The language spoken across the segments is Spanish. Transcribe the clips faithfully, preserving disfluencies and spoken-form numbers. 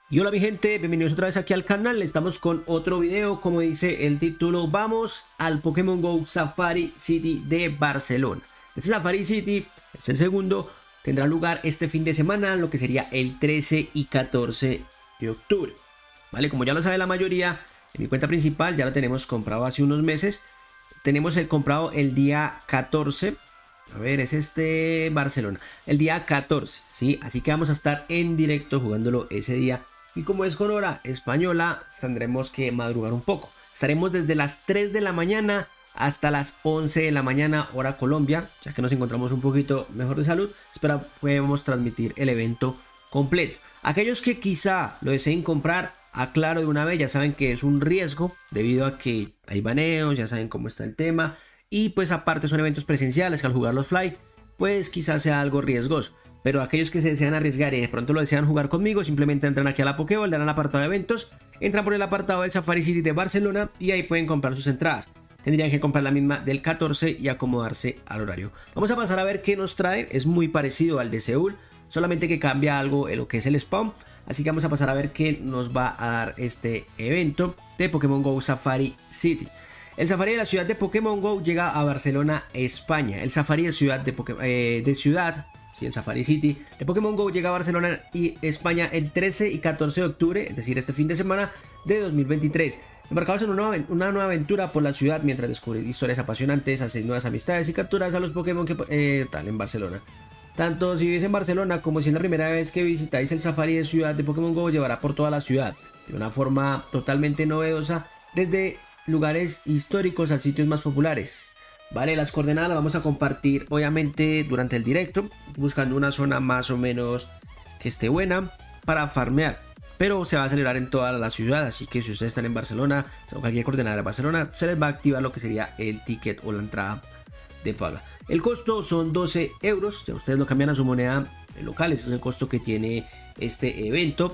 Y hola mi gente, bienvenidos otra vez aquí al canal. Estamos con otro video, como dice el título. Vamos al Pokémon GO Safari City de Barcelona. Este Safari City es el segundo, tendrá lugar este fin de semana, lo que sería el trece y catorce de octubre. Vale, como ya lo sabe la mayoría, en mi cuenta principal ya lo tenemos comprado hace unos meses. Tenemos el comprado el día catorce. A ver, es este Barcelona, el día catorce, ¿sí? Así que vamos a estar en directo jugándolo ese día. Y como es con hora española, tendremos que madrugar un poco. Estaremos desde las tres de la mañana hasta las once de la mañana, hora Colombia, ya que nos encontramos un poquito mejor de salud. Espero podemos transmitir el evento completo. Aquellos que quizá lo deseen comprar, aclaro de una vez, ya saben que es un riesgo debido a que hay baneos, ya saben cómo está el tema. Y pues aparte son eventos presenciales que al jugar los Fly, pues quizás sea algo riesgoso. Pero aquellos que se desean arriesgar y de pronto lo desean jugar conmigo, simplemente entran aquí a la Pokéball, dan al apartado de eventos, entran por el apartado del Safari City de Barcelona y ahí pueden comprar sus entradas. Tendrían que comprar la misma del catorce y acomodarse al horario. Vamos a pasar a ver qué nos trae. Es muy parecido al de Seúl, solamente que cambia algo en lo que es el spawn. Así que vamos a pasar a ver qué nos va a dar este evento de Pokémon GO Safari City. El Safari de la ciudad de Pokémon GO llega a Barcelona, España. El Safari de ciudad de, Poké eh, de ciudad, sí, el Safari City de Pokémon GO llega a Barcelona y España el trece y catorce de octubre, es decir, este fin de semana de dos mil veintitrés. Embarcados en una nueva, una nueva aventura por la ciudad mientras descubrir historias apasionantes, hacer nuevas amistades y capturas a los Pokémon que eh, tal en Barcelona. Tanto si vivís en Barcelona como si es la primera vez que visitáis el Safari de ciudad de Pokémon GO, llevará por toda la ciudad de una forma totalmente novedosa, desde lugares históricos a sitios más populares. Vale, las coordenadas las vamos a compartir obviamente durante el directo, buscando una zona más o menos que esté buena para farmear, pero se va a celebrar en toda la ciudad, así que si ustedes están en Barcelona o cualquier coordenada de Barcelona, se les va a activar lo que sería el ticket o la entrada de paga. El costo son doce euros, si ustedes lo cambian a su moneda local, ese es el costo que tiene este evento.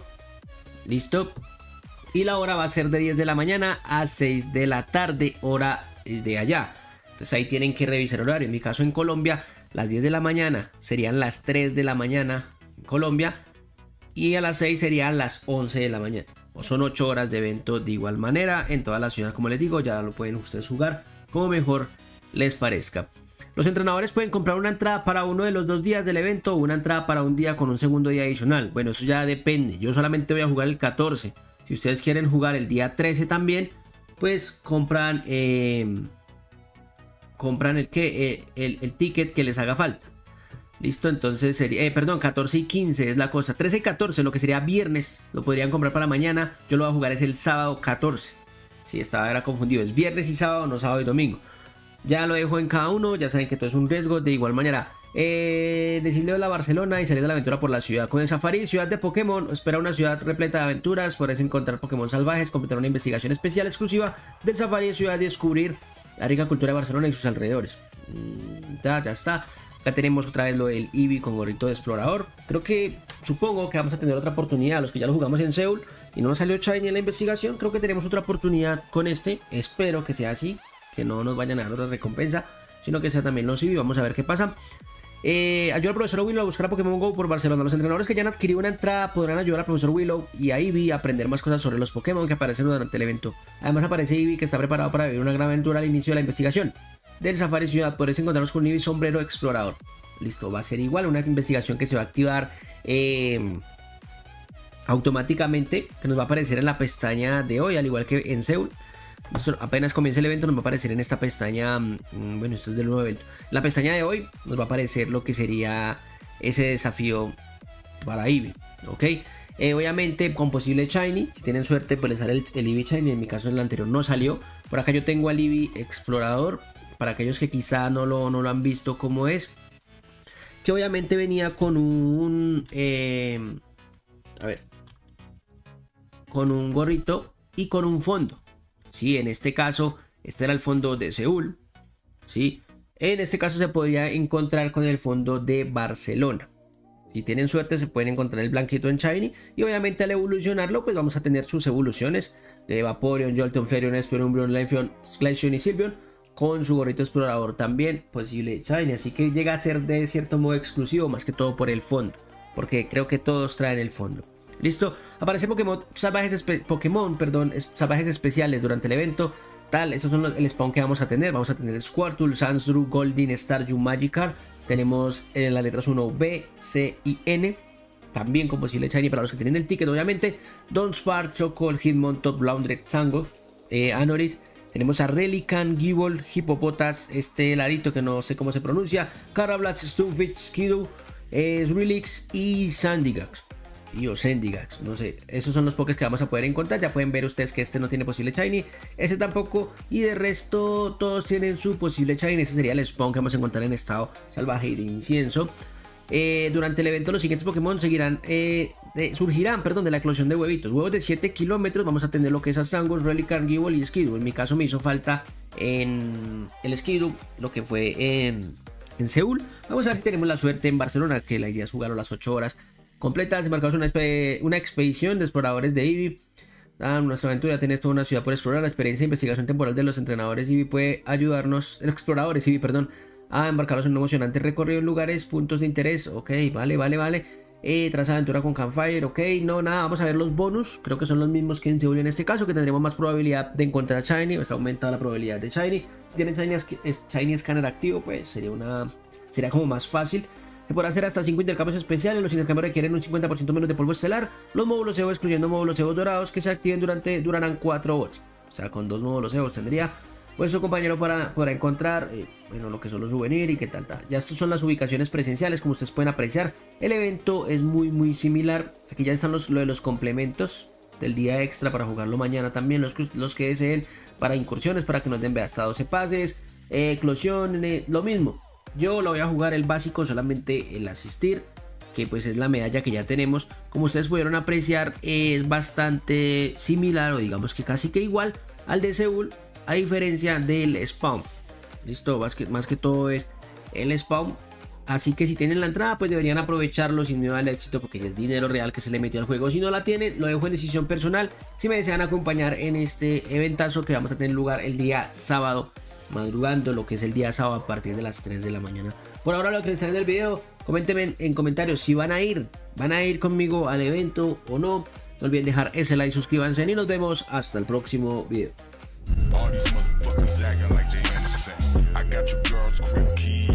Listo. Y la hora va a ser de diez de la mañana a seis de la tarde, hora de allá. Entonces ahí tienen que revisar el horario. En mi caso en Colombia, las diez de la mañana serían las tres de la mañana en Colombia. Y a las seis serían las once de la mañana. O son ocho horas de evento de igual manera en toda la ciudad. Como les digo, ya lo pueden ustedes jugar como mejor les parezca. Los entrenadores pueden comprar una entrada para uno de los dos días del evento o una entrada para un día con un segundo día adicional. Bueno, eso ya depende. Yo solamente voy a jugar el catorce. Si ustedes quieren jugar el día trece también, pues compran eh, compran el, que, eh, el, el ticket que les haga falta. Listo, entonces sería, eh, perdón, catorce y quince es la cosa. trece y catorce, lo que sería viernes, lo podrían comprar para mañana. Yo lo voy a jugar es el sábado catorce. Sí, estaba era confundido, es viernes y sábado, no sábado y domingo. Ya lo dejo en cada uno, ya saben que todo es un riesgo. De igual manera, eh, decirle a la Barcelona y salir de la aventura por la ciudad. Con el Safari Ciudad de Pokémon, espera una ciudad repleta de aventuras. Podrás encontrar Pokémon salvajes, completar una investigación especial exclusiva del Safari de Ciudad y descubrir la rica cultura de Barcelona y sus alrededores. Mm, ya, ya está. Acá tenemos otra vez lo del Eevee con gorrito de explorador. Creo que, supongo que vamos a tener otra oportunidad. Los que ya lo jugamos en Seúl y no nos salió Shiny en la investigación, creo que tenemos otra oportunidad con este. Espero que sea así, que no nos vayan a dar otra recompensa, sino que sea también los Eevee. Vamos a ver qué pasa. Eh, ayuda al profesor Willow a buscar a Pokémon GO por Barcelona. Los entrenadores que ya han adquirido una entrada podrán ayudar al profesor Willow y a Eevee a aprender más cosas sobre los Pokémon que aparecen durante el evento. Además aparece Eevee, que está preparado para vivir una gran aventura al inicio de la investigación del Safari Ciudad. Podréis encontrarnos con Eevee sombrero explorador. Listo, va a ser igual una investigación que se va a activar eh, automáticamente, que nos va a aparecer en la pestaña de hoy, al igual que en Seúl. Apenas comience el evento nos va a aparecer en esta pestaña. Bueno, esto es del nuevo evento. En la pestaña de hoy nos va a aparecer lo que sería ese desafío para Eevee, ok. Eh, obviamente con posible Shiny, si tienen suerte pues les sale el, el Eevee Shiny. En mi caso en el anterior no salió. Por acá yo tengo al Eevee Explorador, para aquellos que quizá no lo, no lo han visto cómo es, que obviamente venía con un eh, a ver, con un gorrito y con un fondo. Sí, en este caso, este era el fondo de Seúl. Sí, en este caso se podría encontrar con el fondo de Barcelona. Si tienen suerte se pueden encontrar el blanquito en Shiny. Y obviamente al evolucionarlo pues vamos a tener sus evoluciones de Vaporeon, Jolteon, Flareon, Espeon, Umbreon, Leafeon, Glaceon y Sylveon, con su gorrito explorador también posible Shiny. Así que llega a ser de cierto modo exclusivo, más que todo por el fondo, porque creo que todos traen el fondo. Listo, aparece Pokémon salvajes, Pokémon, perdón, salvajes especiales durante el evento. Tal, esos son los, el spawn que vamos a tener. Vamos a tener Squirtle, Sandshrew, Goldeen, Staryu, Magikarp. Tenemos eh, las letras uno, B, C y N. También con posible shiny para los que tienen el ticket, obviamente. Dunsparce, Choco, Hitmontop, Bloundred, Zangoth, eh, Anorit. Tenemos a Relican, Gible, Hippopotas, este heladito que no sé cómo se pronuncia. Carablast, Stunfisk, Skidoo, eh, Relix y Sandygast. Sí, o Sandygast, no sé. Esos son los pokés que vamos a poder encontrar. Ya pueden ver ustedes que este no tiene posible shiny, ese tampoco. Y de resto todos tienen su posible shiny. Ese sería el spawn que vamos a encontrar en estado salvaje y de incienso. Eh, durante el evento los siguientes Pokémon seguirán, eh, de, surgirán perdón, de la eclosión de huevitos. Huevos de siete kilómetros, vamos a tener lo que es a Zangoth, Relican, Gible y Skidoo. En mi caso me hizo falta en el Skidoo, lo que fue en, en Seúl. Vamos a ver si tenemos la suerte en Barcelona, que la idea es jugarlo las ocho horas completas. Embarcados una, una expedición de exploradores de Eevee. Ah, nuestra aventura tiene toda una ciudad por explorar. La experiencia de investigación temporal de los entrenadores Eevee puede ayudarnos, los exploradores Eevee, perdón, a embarcarlos en un emocionante recorrido en lugares, puntos de interés. Ok, vale, vale, vale. Eh, tras aventura con Campfire, ok. No, nada, vamos a ver los bonus. Creo que son los mismos que en Seúl en este caso, que tendremos más probabilidad de encontrar Shiny. Está aumentada la probabilidad de Shiny. Si tienen Shiny, Shiny Scanner activo, pues sería una sería como más fácil. Se podrá hacer hasta cinco intercambios especiales. Los intercambios requieren un cincuenta por ciento menos de polvo estelar. Los módulos Evo, excluyendo módulos Evo dorados, que se activen durante durarán cuatro horas. O sea, con dos módulos Evo tendría vuestro compañero para, para encontrar eh, bueno, lo que son los souvenirs y qué tal, tal. Ya estas son las ubicaciones presenciales, como ustedes pueden apreciar. El evento es muy muy similar. Aquí ya están los, lo de los complementos del día extra para jugarlo mañana también. Los, los que deseen para incursiones, para que nos den hasta doce pases. Eh, eclosión, eh, lo mismo. Yo lo voy a jugar el básico, solamente el asistir, que pues es la medalla que ya tenemos. Como ustedes pudieron apreciar, es bastante similar, o digamos que casi que igual al de Seúl, a diferencia del spawn. Listo, más que, más que todo es el spawn. Así que si tienen la entrada, pues deberían aprovecharlo sin miedo al éxito, porque es dinero real que se le metió al juego. Si no la tienen, lo dejo en decisión personal. Si me desean acompañar en este eventazo que vamos a tener lugar el día sábado, madrugando, lo que es el día sábado a partir de las tres de la mañana. Por ahora, lo que les trae del video, coméntenme en, en comentarios si van a ir, van a ir conmigo al evento o no. No olviden dejar ese like, suscríbanse y nos vemos hasta el próximo video. All these motherfuckers acting like they innocent. I got your girl's crib key.